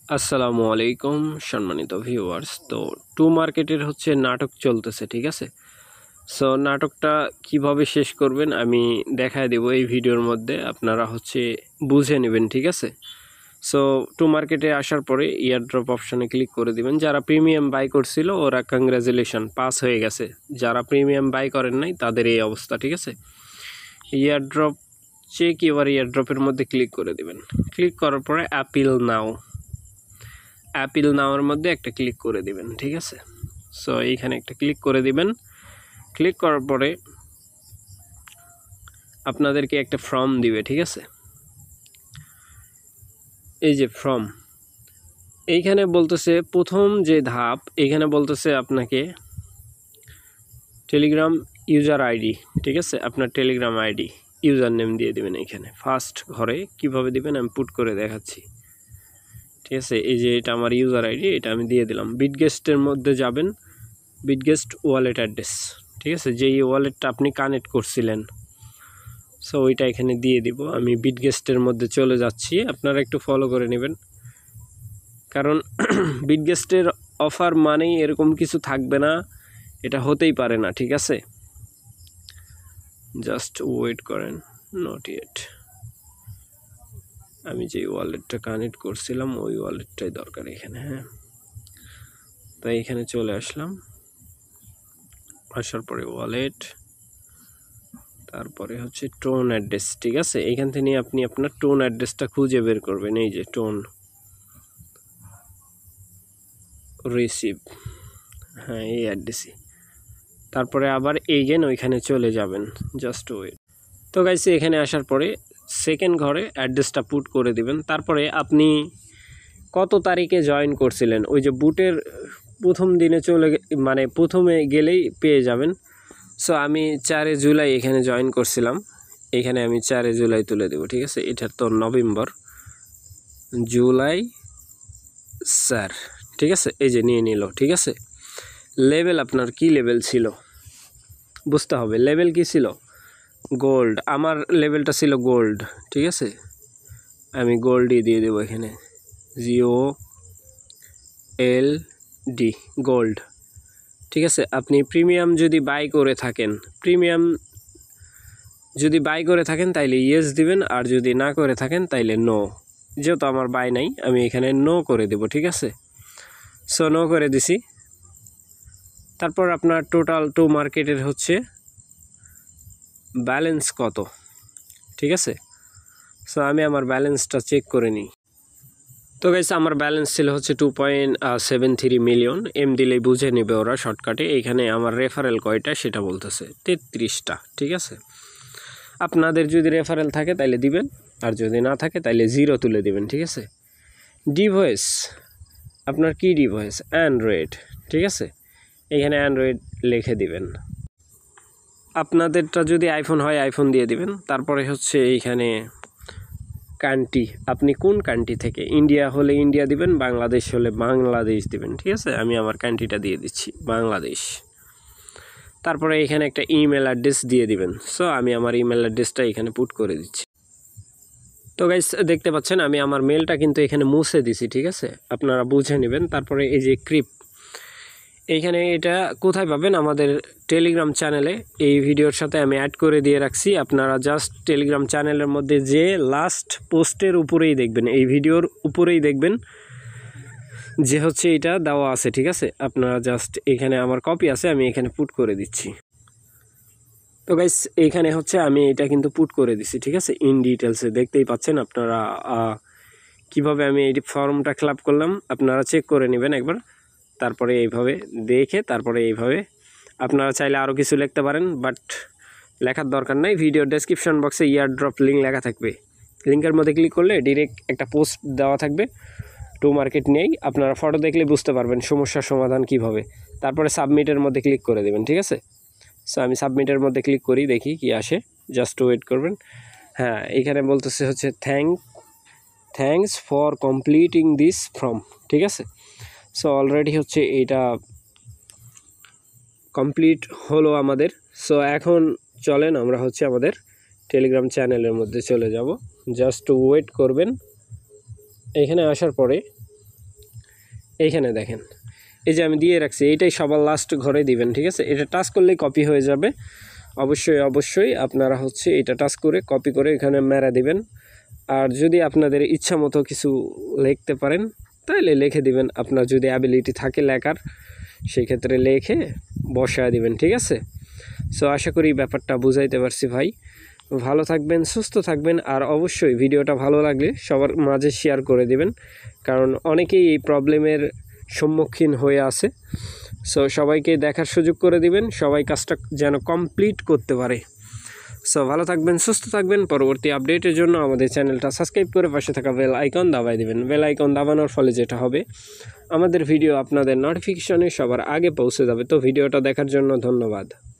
আসসালামু আলাইকুম সম্মানিত ভিউয়ার্স। তো টু মার্কেটের হচ্ছে নাটক চলতেছে, ঠিক আছে। সো নাটকটা কিভাবে শেষ করবেন আমি দেখায় দেব এই ভিডিওর মধ্যে, আপনারা হচ্ছে বুঝে নেবেন, ঠিক আছে। সো টু মার্কেটে আসার পরে ইয়ারড্রপ অপশানে ক্লিক করে দিবেন। যারা প্রিমিয়াম বাই করছিল ওরা কংগ্রাচুলেশন পাস হয়ে গেছে, যারা প্রিমিয়াম বাই করেন নাই তাদের এই অবস্থা, ঠিক আছে। ইয়ারড্রপ চেক এবার ইয়ারড্রপের মধ্যে ক্লিক করে দিবেন। ক্লিক করার পরে অ্যাপিল নাওয়ার মধ্যে একটা ক্লিক করে দিবেন, ঠিক আছে। সো এইখানে একটা ক্লিক করে দিবেন। ক্লিক করার পরে আপনাদেরকে একটা ফর্ম দিবে, ঠিক আছে। এই যে ফর্ম, এইখানে বলতেছে প্রথম যে ধাপ, এইখানে বলতেছে আপনাকে টেলিগ্রাম ইউজার আইডি, ঠিক আছে। আপনার টেলিগ্রাম আইডি ইউজার নেম দিয়ে দেবেন। এইখানে ফার্স্ট ঘরে কিভাবে দিবেন আমি পুট করে দেখাচ্ছি, ঠিক আছে। এই যে এটা আমার ইউজার আইডি, এটা আমি দিয়ে দিলাম। বিটগেস্টের মধ্যে যাবেন, বিটগেস্ট ওয়ালেট অ্যাড্রেস, ঠিক আছে, যেই ওয়ালেটটা আপনি কানেক্ট করছিলেন। সো ওইটা এখানে দিয়ে দিব। আমি বিটগেস্টের মধ্যে চলে যাচ্ছি, আপনারা একটু ফলো করে নেবেন, কারণ বিটগেস্টের অফার মানেই এরকম কিছু থাকবে না, এটা হতেই পারে না, ঠিক আছে। জাস্ট ওয়েট করেন, নট ইয়েট। আমি যে ওয়ালেটটা কানেক্ট করছিলাম ওই ওয়ালেটটাই দরকার এখানে, হ্যাঁ। তাই এখানে চলে আসলাম, আসার পরে ওয়ালেট, তারপরে হচ্ছে টোন অ্যাড্রেস, ঠিক আছে। এইখান থেকে আপনি আপনার টোন অ্যাড্রেসটা খুঁজে বের করবেন। এই যে টোন রিসিভ, হ্যাঁ এই অ্যাড্রেসই। তারপরে আবার এইগেন ওইখানে চলে যাবেন, জাস্ট ওয়েট। তো গাইস এখানে আসার পরে সেকেন্ড ঘরে অ্যাড্রেসটা পুট করে দিবেন। তারপরে আপনি কত তারিখে জয়েন করছিলেন, ওই যে বুটের প্রথম দিনে মানে প্রথমে গেলেই পেয়ে যাবেন। সো আমি 4 জুলাই এখানে জয়েন করছিলাম, এখানে আমি 4 জুলাই তুলে দেব, ঠিক আছে। এটার তো নভেম্বর, জুলাই 4, ঠিক আছে। এই যে নিয়ে নিল, ঠিক আছে। লেভেল আপনার কি লেভেল ছিল বুঝতে হবে। লেভেল কি ছিল? গোল্ড। আমার লেভেলটা ছিল গোল্ড, ঠিক আছে। আমি গোল্ডই দিয়ে দেবো এখানে, GOLD, গোল্ড, ঠিক আছে। আপনি প্রিমিয়াম যদি বাই করে থাকেন তাইলে ইয়েস দিবেন, আর যদি না করে থাকেন তাইলে নো। যেহেতু আমার বাই নাই আমি এখানে নো করে দেব, ঠিক আছে। সো নো করে দিছি। তারপর আপনার টোটাল টু মার্কেটের হচ্ছে ব্যালেন্স কত, ঠিক আছে। সো আমি আমার ব্যালেন্সটা চেক করে নিই। তো গাইস আমার ব্যালেন্স ছিল হচ্ছে 2.73 মিলিয়ন। এম দিলেই বুঝে নেবে ওরা শর্টকাটে। এইখানে আমার রেফারেল কয়টা সেটা বলতেছে 33টা, ঠিক আছে। আপনাদের যদি রেফারেল থাকে তাইলে দিবেন, আর যদি না থাকে তাইলে 0 তুলে দিবেন, ঠিক আছে। ডিভাইস, আপনার কি ডিভাইস? অ্যান্ড্রয়েড, ঠিক আছে। এখানে অ্যান্ড্রয়েড লিখে দিবেন। আপনাদেরটা যদি আইফোন হয় আইফোন দিয়ে দিবেন। তারপরে হচ্ছে এইখানে কান্ট্রি, আপনি কোন কান্ট্রি থেকে। ইন্ডিয়া হলে ইন্ডিয়া দিবেন, বাংলাদেশ হলে বাংলাদেশ দিবেন, ঠিক আছে। আমি আমার কান্ট্রিটা দিয়ে দিচ্ছি বাংলাদেশ। তারপরে এখানে একটা ইমেল অ্যাড্রেস দিয়ে দিবেন। সো আমি আমার ইমেল অ্যাড্রেসটা এখানে পুট করে দিচ্ছি। তো গাইস দেখতে পাচ্ছেন আমি আমার মেলটা কিন্তু এখানে মুছে দিছি, ঠিক আছে, আপনারা বুঝে নেবেন। তারপরে এই যে ক্রিপ, এইখানে এটা কোথায় পাবেন? আমাদের টেলিগ্রাম চ্যানেলে, এই ভিডিওর সাথে আমি অ্যাড করে দিয়ে রাখছি। আপনারা জাস্ট টেলিগ্রাম চ্যানেলের মধ্যে যে লাস্ট পোস্টের উপরেই দেখবেন, এই ভিডিওর উপরেই দেখবেন যে হচ্ছে এটা দেওয়া আছে, ঠিক আছে। আপনারা জাস্ট এখানে আমার কপি আছে, আমি এখানে পুট করে দিচ্ছি। তো গাইস এইখানে হচ্ছে আমি এটা কিন্তু পুট করে দিছি, ঠিক আছে। ইন ডিটেলসে দেখতেই পাচ্ছেন আপনারা কিভাবে আমি এই ফর্মটা ফিল আপ করলাম, আপনারা চেক করে নেবেন একবার। তারপরে এইভাবে দেখে তারপরে এইভাবে আপনারা চাইলে আরও কিছু লিখতে পারেন, বাট লেখার দরকার নাই। ভিডিও ডেসক্রিপশন বক্সে ইয়ারড্রপ লিঙ্ক লেখা থাকবে, লিঙ্কের মধ্যে ক্লিক করলে ডিরেক্ট একটা পোস্ট দেওয়া থাকবে টু মার্কেট নিয়েই। আপনারা ফটো দেখলে বুঝতে পারবেন সমস্যার সমাধান কিভাবে। তারপরে সাবমিটের মধ্যে ক্লিক করে দেবেন, ঠিক আছে। সো আমি সাবমিটের মধ্যে ক্লিক করি, দেখি কি আসে, জাস্ট ওয়েট করবেন। হ্যাঁ এখানে বলতেছে হচ্ছে thanks for completing this form, ঠিক আছে। সো অলরেডি হচ্ছে এটা কমপ্লিট হলো আমাদের। সো এখন চলেন আমরা হচ্ছে আমাদের টেলিগ্রাম চ্যানেলের মধ্যে চলে যাব। জাস্ট ওয়েট করবেন। এখানে আসার পরে এইখানে দেখেন, এই যে আমি দিয়ে রাখছি, এইটাই সবার লাস্ট ঘরে দিবেন, ঠিক আছে। এটা টাচ করলেই কপি হয়ে যাবে। অবশ্যই আপনারা হচ্ছে এটা টাচ করে কপি করে এখানে মেরা দিবেন। আর যদি আপনাদের ইচ্ছা মতো কিছু লিখতে পারেন তাহলে লিখে দিবেন, আপনার যদি অ্যাবিলিটি থাকে লেখার, সেই ক্ষেত্রে লিখে বসায় দিবেন, ঠিক আছে। সো আশা করি ব্যাপারটা বুঝাইতে পারছি ভাই। ভালো থাকবেন, সুস্থ থাকবেন, আর অবশ্যই ভিডিওটা ভালো লাগলে সবার মাঝে শেয়ার করে দিবেন, কারণ অনেকেই এই প্রবলেমের সম্মুখীন হয়ে আছে। সো সবাইকে দেখার সুযোগ করে দিবেন, সবাই কাজটা যেন কমপ্লিট করতে পারে। সো ভালো থাকবেন, সুস্থ থাকবেন। পরবর্তী আপডেটের জন্য আমাদের চ্যানেলটা সাবস্ক্রাইব করে পাশে থাকা বেল আইকন দাবাই দিবেন। বেল আইকন দাবানোর ফলে যেটা হবে, আমাদের ভিডিও আপনাদের নোটিফিকেশনে সবার আগে পৌঁছে যাবে। তো ভিডিওটা দেখার জন্য ধন্যবাদ।